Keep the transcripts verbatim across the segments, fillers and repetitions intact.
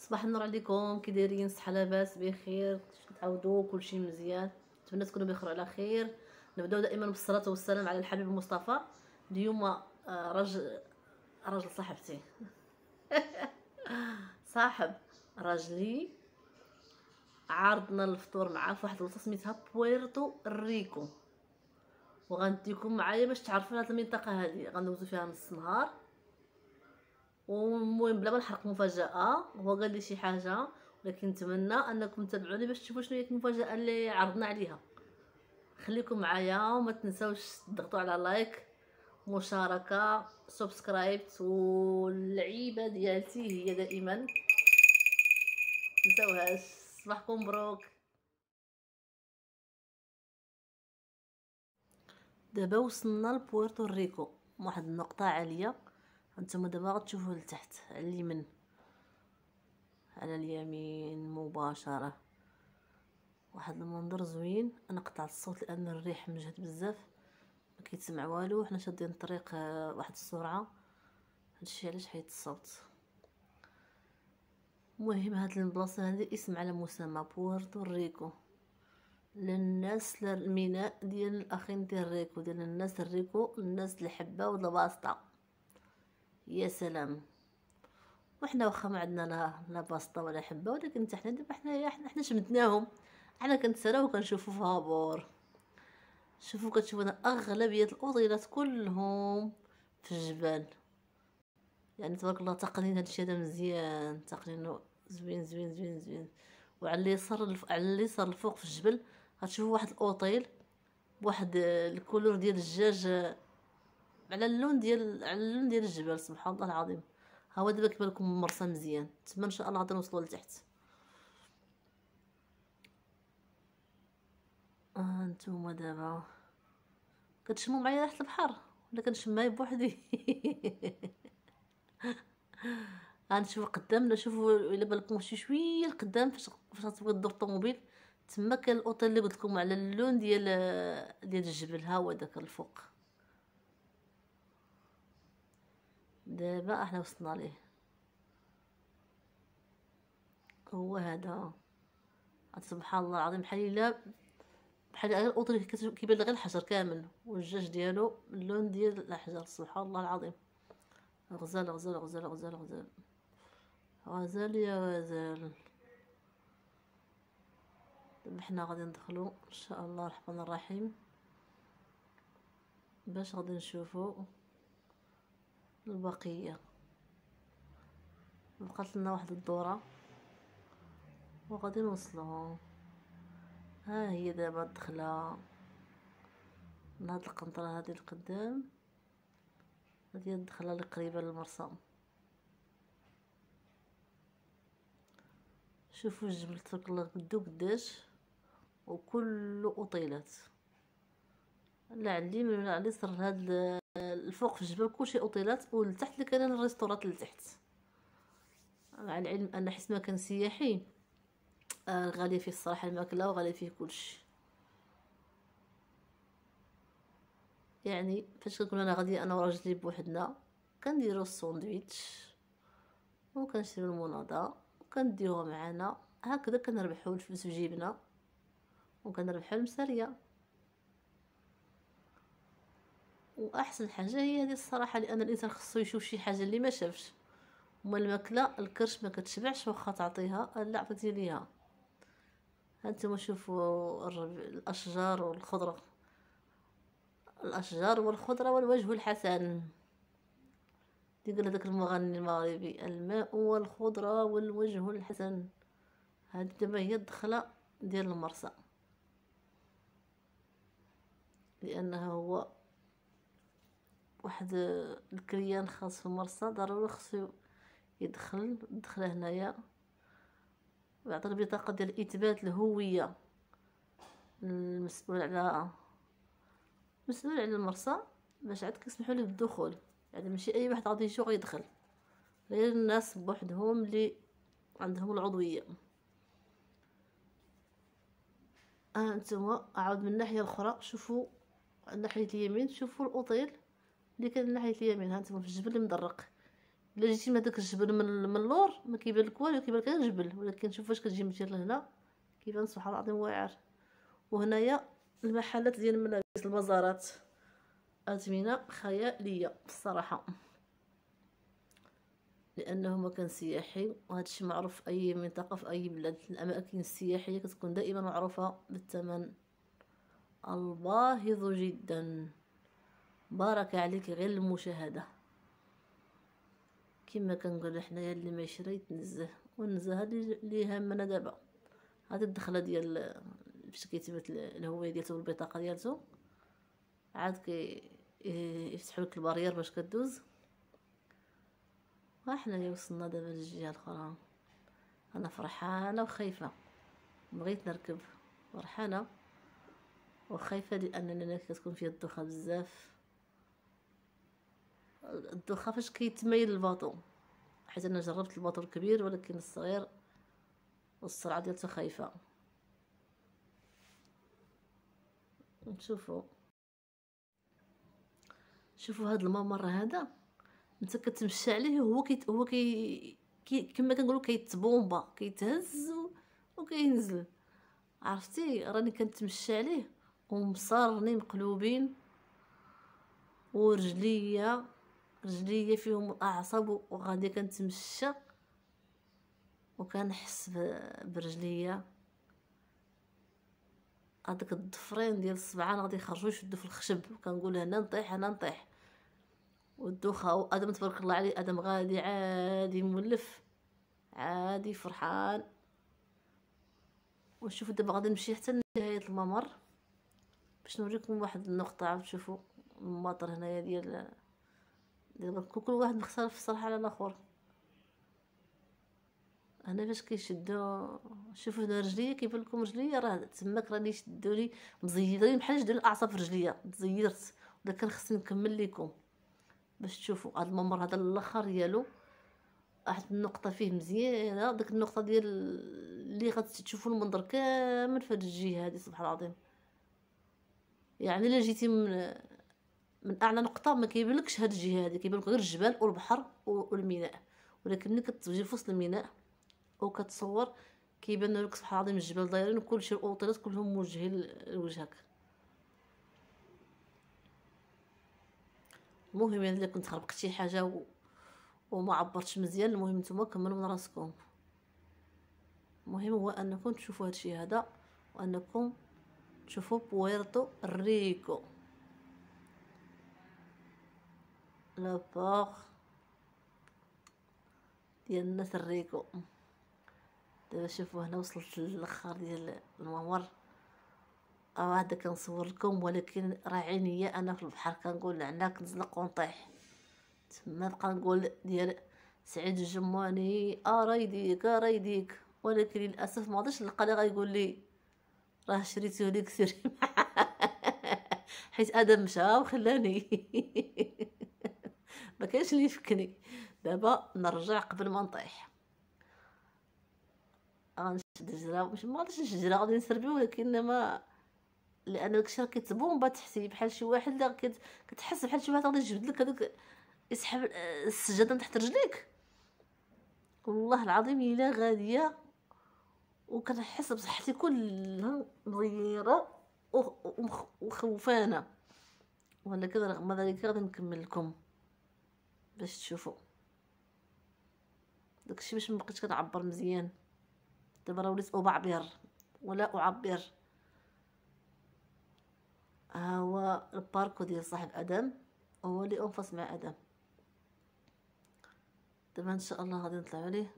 صباح النور عليكم، كي دايرين؟ صحه لاباس بخير؟ تعاودوا كلشي مزيان، نتمنى تكونوا بخير على خير. نبداو دائما بالصلاه والسلام على الحبيب المصطفى. اليوم آه، رجل رجل صاحبتي صاحب راجلي عارضنا الفطور معاه في واحد البلاصه سميتها بويرتو ريكو، وغنديكم معايا باش تعرفوا هذه المنطقه هذه. غندوزو فيها نص نهار، والمهم بلا ما نحرق مفاجاه، هو قال لي شي حاجه، ولكن نتمنى انكم تتابعوني باش تشوفوا شنو هي المفاجاه اللي عرضنا عليها. خليكم معايا وما تنساوش تضغطوا على لايك، مشاركه، سبسكرايب، واللعيبه ديالتي هي دائما نساوهاش. صباحكم مبروك. دابا وصلنا لبويرتو ريكو، واحد النقطه عاليه. هانتوما دابا غتشوفوا لتحت على اليمين، على اليمين مباشره، واحد المنظر زوين. انا قطعت الصوت لان الريح مجهد بزاف، ما كيتسمع والو. حنا شادين الطريق آه، واحد السرعه، هادشي علاش حيت الصوت. المهم هاد البلاصه هذه اسم على مسمى بويرتو ريكو، للناس الميناء ديال الاخين ديال ريكو، ديال الناس الريكو، الناس الحبه والباسطه. يا سلام. وحنا واخا ما عندنا لا لا باسطه ولا حبه، ولكن حتى حنا دابا حنايا حنا حنا شمتناهم. حنا كنتسراو وكنشوفوا في هابور. شوفوا كتشوفوا اغلبيه الاوطيلات كلهم في الجبال، يعني تبارك الله تقنين هادشي هذا مزيان، تقنينو زوين زوين زوين زوين. وعلى اليسار الف... على اليسار الفوق في الجبل غتشوفوا واحد الاوطيل بواحد الكولور ديال الدجاج، على اللون ديال على اللون ديال الجبل. سبحان الله العظيم. ها هو دابا كيبان لكم المرسى مزيان، تما ان شاء الله غادي نوصلوا لتحت. اه نتوما دابا كتشموا معايا ريحه البحر ولا كنشمها بوحدي؟ غنشوفوا قدامنا، شوفوا الا بالكم شي شويه لقدام، فاش فاش غتبغي دور الطوموبيل، تما كاين الاوطيل اللي قلت لكم على اللون ديال ديال الجبل. ها هو داك الفوق. دابا احنا وصلنا ليه، هو هذا. سبحان الله العظيم، بحال الا بحال غير الاوطيل كيبان غير الحجر كامل، والجاج ديالو اللون ديال الاحجار. سبحان الله العظيم. غزال غزال غزال غزال غزال غزال يا غزال. دابا حنا غادي ندخلو ان شاء الله الرحمن الرحيم، باش غادي نشوفو البقيه. بقات لنا واحد الدوره وغادي نوصلو. ها هي دابا الدخله من هاد القنطره هادي القدام، هادي هي الدخله اللي قريبه للمرسى. شوفوا الجبل تبارك الله قدو قداش، وكله اوطيلات، لا على اليمين ولا على اليسار. هاد الفوق في الجبل كلشي اوطيلات، والتحت اللي كاينين الريستورات لتحت. مع العلم ان حيت مكان سياحي آه غاليه فيه الصراحه الماكله، وغاليه فيه كلشي. يعني فاش كنكون انا غادي انا وراجلي بوحدنا، كنديرو الساندويتش وكنشريو المناضه وكنديوها معنا، هكذا كنربحو الفلوس في جيبنا وكنربحو المساريه. واحسن حاجه هي هذه الصراحه، لان الانسان خصو يشوف شي حاجه اللي ما شافش. وما الماكله الكرش ما كتشبعش واخا تعطيها، لا عطيتي ليها. هانتوما شوفوا الاشجار والخضره، الاشجار والخضره والوجه الحسن. يقول هذاك المغني المغربي: الماء والخضره والوجه الحسن. هذه دابا هي الدخله ديال المرسى، لانها هو واحد الكريان خاص في المرسى، ضروري خصو يدخل الدخله هنايا ويعطي البطاقه ديال اثبات الهويه المسؤول على مسؤول على المرسى، باش عاد كيسمحوا ليه بالدخول. يعني ماشي اي واحد غادي يجي ويدخل، غير الناس بوحدهم اللي عندهم العضويه. ها انتما عاود من الناحيه الاخرى، شوفوا ناحيه اليمين، شوفوا الاوطيل اللي كان ناحيه اليمين. ها انتما في الجبل المدرق، الا جيتي من هذاك الجبل من من اللور ما كيبان لك والو، كيبان لك غير جبل، ولكن شوف فاش كتجي من الجهه لهنا كيبان سبحان الله العظيم واعر. وهنايا المحلات ديال الملابس، البازارات، اثمنه خياليه بصراحه، لانه مكان سياحي، وهذا الشيء معروف في اي منطقه في اي بلاد. الاماكن السياحيه كتكون دائما معروفه بالثمن الباهظ جدا. بارك عليك غير المشاهده. كما كنقولوا حنايا اللي ما يشري يتنزه، والنزاهه اللي هامنا دابا هذه الدخله ديال فاش كيتبت الهويه ديالته والبطاقه ديالته، عاد كي يفتحوا لك البارير باش كدوز. وحنايا وصلنا دابا للجهه الاخرى. انا فرحانه وخايفه، بغيت نركب، فرحانه وخايفه لاننا كتكون فيها الدوخه بزاف. الدوخه فاش كيتميل الباطو، حيت انا جربت الباطو الكبير ولكن الصغير والسرعه ديالته خايفه. نشوفوا شوفوا هذا الممر هذا انت كتمشى عليه، هو كي هو كي, كي كما كنقولوا كيتبومبا، كيتهز وكينزل. عرفتي راني كنتمشى عليه ومصارني مقلوبين، ورجليا رجليا فيهم الاعصاب، وغادي كنتمشى وكنحس برجليا هذاك الضفرين ديال السبعان غادي يخرجوا يشدوا في الخشب، كنقول هنا نطيح هنا نطيح. والدوخه وادم تبارك الله عليه، ادم غادي عادي مولف عادي فرحان. ونشوفوا دابا غادي نمشي حتى لنهايه الممر باش نوريكم واحد النقطه. عاود تشوفوا المطر هنايا ديال دابا كل واحد مختلف الصراحه على الاخر. انا فاش كيشدوا شوفوا هنا رجليا، كيبان لكم رجليا راه تماك راني شدوني مزيرين بحال شدوني الاعصاب في رجليا، تزيرت. ولا كان خصني نكمل لكم باش تشوفوا هذا الممر هذا الاخر ديالو. واحد النقطه فيه مزيانه، ديك النقطه ديال اللي غتشوفوا المنظر كامل في هذه الجهه هذه سبحان الله العظيم. يعني الا جيتي من من اعلى نقطه ما كيبانلكش هذه الجهه هذه، كيبان لك غير الجبال والبحر والميناء. ولكن ملي كتجي في وسط الميناء وكتصور كيبان لك سبحان الله العظيم الجبال دايرين وكلشي، الاوطيلات كلهم موجهين لوجهك. المهم يعني الا كنت خربقت شي حاجه و... وما عبرتش مزيان، المهم نتوما كملوا من راسكم. المهم هو انكم تشوفوا هادشي هذا، وانكم تشوفوا بويرتو ريكو، لا بور ديال الناس الريكو. دابا شوفوا هنا وصلت للاخر ديال الممر. اه هذا كنصور لكم، ولكن راه عينيا انا في البحر كنقول عنا كنزلق ونطيح. تما بقى نقول ديال سعيد الجماني ارا يديك ارا يديك، ولكن للاسف ما غاديش نلقى اللي غايقول لي راه شريتيه ليك سيري حيت ادم مشى وخلاني ما كاينش اللي يفكني. دابا نرجع قبل ما نطيح. غنشد الجرا، مش ما غاديش نشد الجرا، غادي نسربي، ولكن ما لان داكشي راه كيتبومبا تحتي بحال شي واحد اللي كتحس بحال شي واحد غادي يجبد لك هذاك يسحب السجاده من تحت رجليك. والله العظيم الا غاديه وكنحس بصحتي كلها مغيره وخوفانه، ولكن رغم ذلك غادي نكمل لكم باش تشوفوا داكشي باش مبقيتش كنعبر مزيان. دابا راه وليت ابعبر ولا اعبر. ها هو الباركو ديال صاحب ادم، هو اللي انفص مع ادم. دابا ان شاء الله غادي نطلعوا عليه،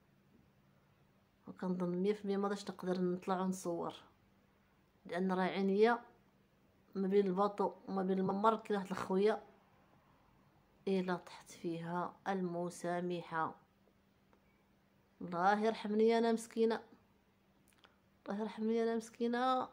وكنظن مية في المية ما غاديش نقدر نطلع ونصور، لان راه عينيا ما بين الباطو وما بين الممر كاين واحد الخويه الا طحت فيها المسامحه. الله يرحمني انا مسكينه، الله يرحمني انا مسكينه.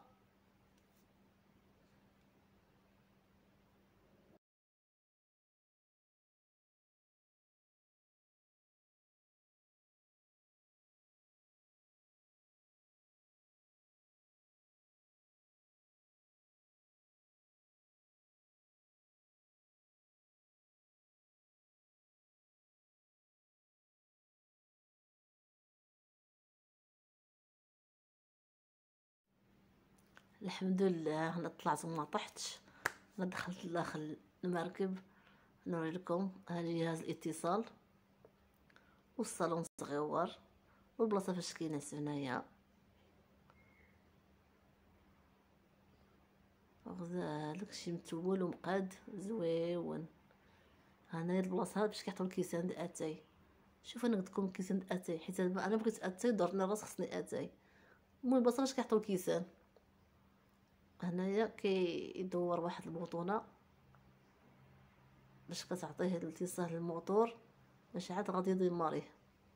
الحمد لله انا طلعت وما طحتش. انا دخلت داخل المركب. نوري لكم هذا جهاز الاتصال والصالون صغيور والبلاصه فاش كاينه هنايا. داكشي متول ومقاد زويون. هنايا البلاصه باش كيعطيو الكيسان د اتاي. شوف انا قلت لكم كيسان د اتاي حيت انا بغيت اتاي درنا راس خصني اتاي. المهم البلاصه فاش كيعطيو الكيسان. هنايا كيدور واحد البوطونه باش كتعطيه الاتصال للموتور باش عاد غادي يديماريه.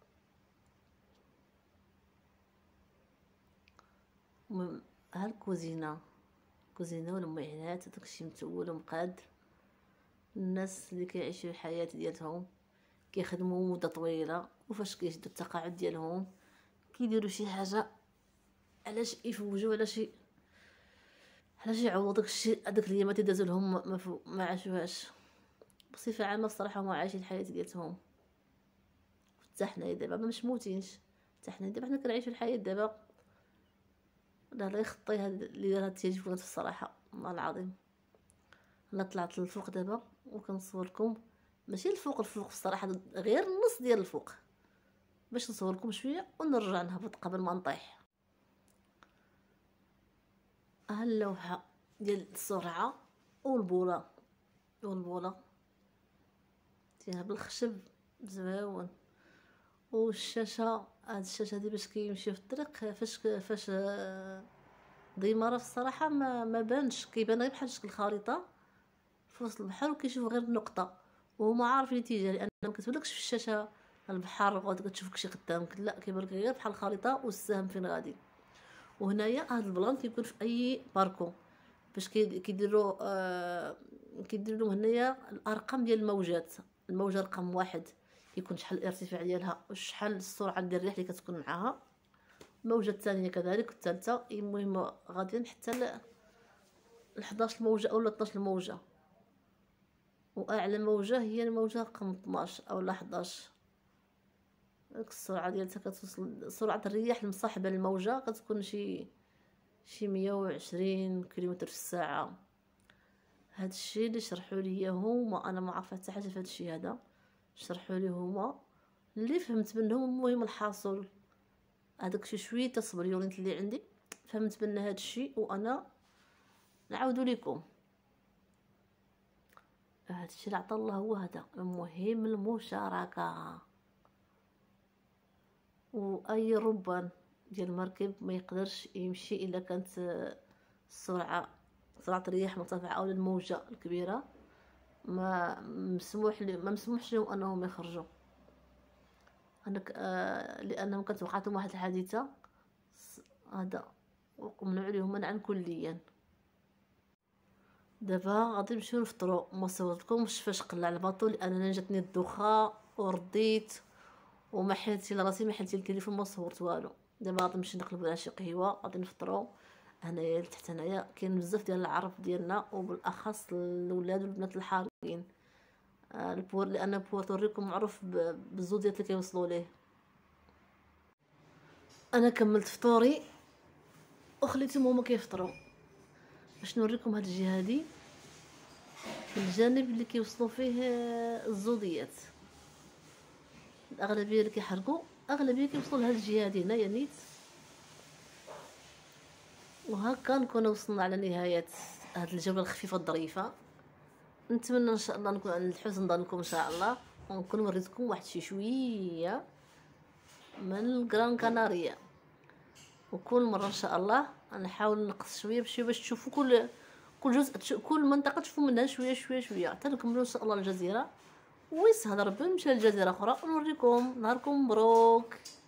المهم ها الكوزينه كوزينه والمعينات داكشي متول ومقاد. الناس اللي كيعيشوا الحياه ديالهم كيخدموا مده طويله وفاش كيشدوا التقاعد ديالهم كيديروا شي حاجه علاش يفوجوا على شي علاش يعوضوا داكشي هذاك الايامات اللي دازوا لهم ما, ما عاشوهاش. بصفه عامه الصراحه هما عايشين الحياه ديالهم. حتى حنايا دابا ما مش موتينش. حتى حنايا دابا حنا كنعيشوا الحياه دابا. لا لا يخطي هاد اللي دار هاد التليفونات الصراحه والله العظيم. انا طلعت للفوق دابا وكنصوركم ماشي الفوق الفوق الصراحه غير النص ديال الفوق باش نصوركم شويه ونرجع نهبط قبل ما نطيح. ها اللوحه ديال السرعه والبوله والبوله فيها بالخشب زويون. والشاشه هاد الشاشه هادي باش كيمشي في الطريق فاش فاش ديماره في الصراحه ما ما بانش كيبان غير بحال شكل الخريطه في وسط البحر وكيشوف غير النقطه وهما عارفين الاتجاه لان ما كتبانلكش في الشاشه البحر وغادي كتشوف داكشي قدامك. لا كيبان لك غير بحال الخريطه والسهم فين غادي. وهنايا هاد البلان كيكون في اي باركو باش كيديروا آه كيديروا لهم هنايا الارقام ديال الموجات. الموجه رقم واحد كيكون شحال الارتفاع ديالها وشحال السرعه ديال الريح اللي كتكون معاها. الموجه الثانيه كذلك والثالثه. المهم غاديين حتى ل حداش موجه او اثناش موجه. واعلى موجه هي الموجه رقم اثناش او لا حداش. داك السرعه ديالها كتوصل سرعه الرياح المصاحبه للموجه كتكون شي شي مية وعشرين كيلومتر في الساعه. هاد الشيء اللي شرحوا لي هما انا ما عرفت حتى حاجه في هاد الشيء هذا. شرحوا لي هما اللي فهمت منهم. المهم الحاصل هذاك شي شويه تصبريونيت اللي عندي فهمت من هاد الشيء وانا نعاودو لكم. هاد الشيء اللي عطا الله هو هذا. المهم المشاركه. واي ربان ديال المركب ما يقدرش يمشي الا كانت السرعه سرعه الرياح مرتفعه او الموجه الكبيره. ما مسموح لي ما مسموحش لهم انهم يخرجوا. انا آه لانهم كانت وقعتهم واحد الحادثه هذا ومنعوا عليهم منعا كليا. دابا غادي نمشيو نفطروا. ما صورتكمش فاش قلع الباطو لان انا جاتني الدوخه ورديت وما حيلتي لراسي ما حيلتي التليفون ما صورت والو. دابا غادي نمشي نقلبوا على شي قهوه غادي نفطروا. هنايا لتحت هنايا كاين بزاف ديال العرب ديالنا وبالاخص الاولاد والبنات الحارقين. آه البور لان بورتوريكو معروف بالزوديات اللي كيوصلوا ليه. انا كملت فطوري وخليتهم هما كيفطروا باش نوريكم هاد الجهه هادي الجانب اللي كيوصلوا فيه الزوديات. الاغلبيه اللي كيحرقوا اغلبيه كيوصلوا لهاد الجهه هادي هنايا نيت. وهكا نكون وصلنا على نهايه هاد الجوله الخفيفه الظريفه. نتمنى ان شاء الله نكون عند حسن ظنكم ان شاء الله ونكون وريتكم واحد شي شويه من الجران كاناريا. وكل مره ان شاء الله نحاول نقص شويه بشويه باش تشوفوا كل كل جزء كل منطقه تشوفوا منها شويه شويه شويه حتى نكملوا ان شاء الله الجزيره. ويس هذا ربي نمشي لجزيره اخرى ونوريكم. نهاركم مبروك.